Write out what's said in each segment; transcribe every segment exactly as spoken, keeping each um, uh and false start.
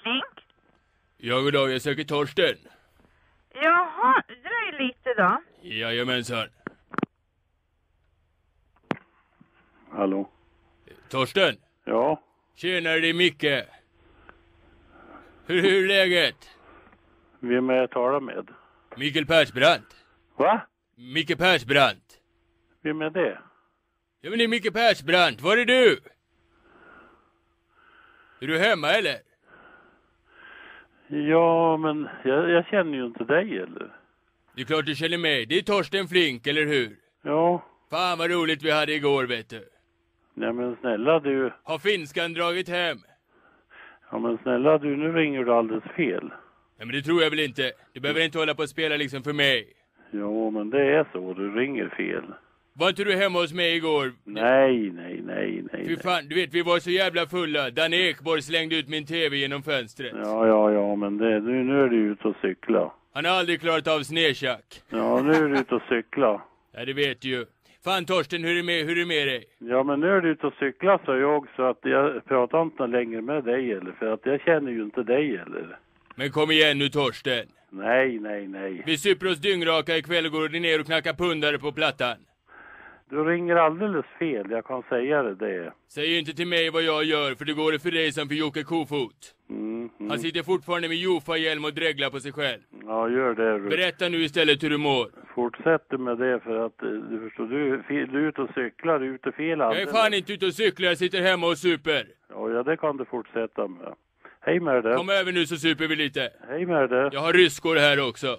Flink? Ja, god dag, jag söker Torsten. Jaha, dröj lite då. Jajamensan. Hallå? Torsten? Ja? Tjenare, det är Micke. Hur, hur är läget? Vem är jag talar med? Mikael Persbrandt. Va? Micke Persbrandt. Vem är det? Ja, men det är Micke Persbrandt. Var är du? Är du hemma eller? Ja, men jag, jag känner ju inte dig, eller? Det är klart du känner mig. Det är Torsten Flink, eller hur? Ja. Fan vad roligt vi hade igår, vet du. Nej, men snälla du. Har finskan dragit hem? Ja, men snälla du, nu ringer du alldeles fel. Ja, men det tror jag väl inte. Du behöver inte hålla på att spela liksom för mig. Jo, men det är så. Du ringer fel. Var inte du hemma hos mig igår? Nej, nej, nej, nej. Fy fan, du vet, vi var så jävla fulla. Danne Ekborg slängde ut min tv genom fönstret. Ja, ja, ja, men det, nu, nu är du ute och cykla. Han har aldrig klarat av snedtjack. Ja, nu är du ute och cykla. Ja, det vet du ju. Fan Torsten, hur är det med, hur är det med dig? Ja, men nu är du ute och cykla, så jag, så att jag pratar inte längre med dig, eller? För att jag känner ju inte dig, eller? Men kom igen nu Torsten. Nej, nej, nej. Vi super oss dyngraka ikväll och går ner och knackar pundare på plattan. Du ringer alldeles fel, jag kan säga det. det. Säg inte till mig vad jag gör, för det går det för dig som för Jocke Kofot. Mm, mm. Han sitter fortfarande med Jofa-hjälm och dreglar på sig själv. Ja, gör det. Du. Berätta nu istället hur du mår. Fortsätt med det, för att du förstår, du, du är ute och cyklar, du är ute fel Jag alldeles. är fan inte ute och cyklar, jag sitter hemma och super. Ja, ja, det kan du fortsätta med. Hej med det. Kom över nu så super vi lite. Hej med det. Jag har ryskor här också.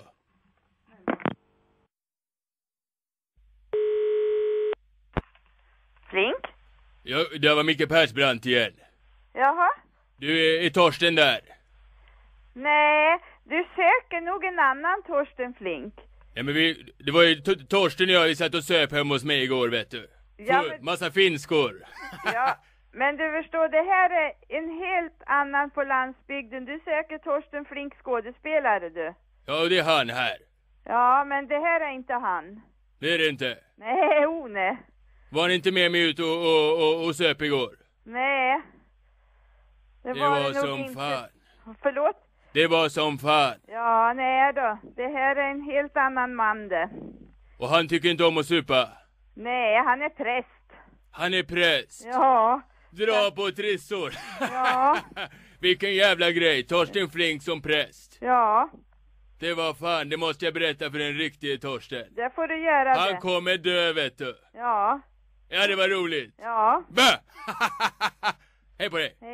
Flink? Ja, det var Micke Persbrandt igen. Jaha? Du, är, är Torsten där? Nej, du söker nog en annan Torsten Flink. Ja, men vi, det var ju T- Torsten och jag, vi satt och söp hemma hos mig igår, vet du. Ja, Full, men- Massa finskor. Ja, men du förstår, det här är en helt annan på landsbygden. Du söker Torsten Flink skådespelare, du. Ja, och det är han här. Ja, men det här är inte han. Det är det inte. Nej, oh nej. Var han inte med mig ut och, och, och, och söp igår? Nej. Det var, det nog som inte. fan. Förlåt? Det var som fan. Ja, nej då. Det här är en helt annan man det. Och han tycker inte om att supa. Nej, han är präst. Han är präst. Ja. Dra på trissor. Ja. Vilken jävla grej. Torsten Flink som präst. Ja, Det var fan, det måste jag berätta för en riktig Torsten. det får du göra. Han det. kommer dö, vet du. Ja. Ja, det var roligt. Ja. Bä! Hej på dig.